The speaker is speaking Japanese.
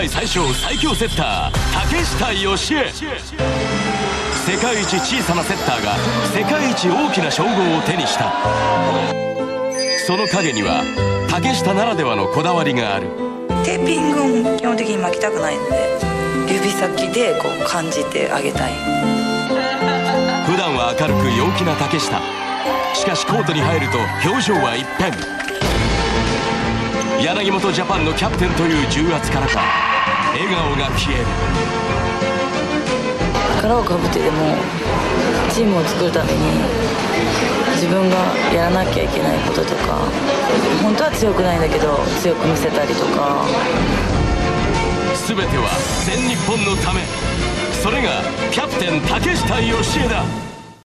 最小最強セッター竹下佳江。世界一小さなセッターが世界一大きな称号を手にした。その陰には竹下ならではのこだわりがある。 テーピングを基本的に巻きたくないので、指先でこう感じてあげたい。 普段は明るく陽気な竹下。しかしコートに入ると表情は一変。柳本ジャパンのキャプテンという重圧からか笑顔が消える。 殻をかぶってでもチームを作るために自分がやらなきゃいけないこととか、本当は強くないんだけど強く見せたりとか。 全ては全日本のため。それがキャプテン竹下佳江だ。